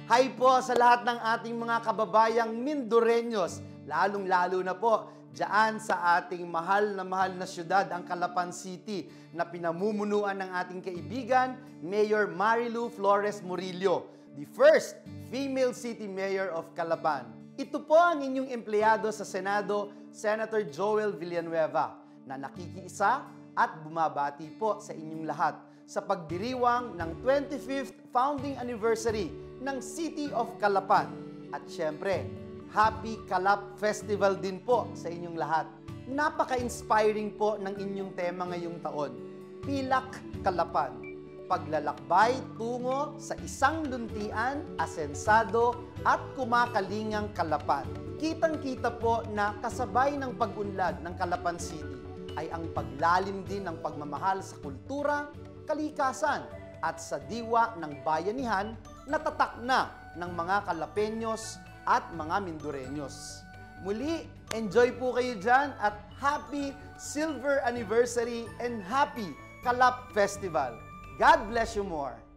Hi po sa lahat ng ating mga kababayang Mindoreños, lalong-lalo na po dyan sa ating mahal na syudad, ang Calapan City, na pinamumunuan ng ating kaibigan, Mayor Marilu Flores Murillo, the first female city mayor of Calapan. Ito po ang inyong empleyado sa Senado, Senator Joel Villanueva, na nakikiisa at bumabati po sa inyong lahat sa pagdiriwang ng 25th founding anniversary ng City of Calapan. At syempre, Happy Calap Festival din po sa inyong lahat. Napaka-inspiring po ng inyong tema ngayong taon, Pilak Calapan. Paglalakbay tungo sa isang luntian, asensado at kumakalingang Calapan. Kitang-kita po na kasabay ng pag-unlad ng Calapan City ay ang paglalim din ng pagmamahal sa kultura, kalikasan at sa diwa ng bayanihan na tatak na ng mga Calapeños at mga Mindoreños. Muli, enjoy po kayo dyan at Happy Silver Anniversary and Happy Calap Festival. God bless you more!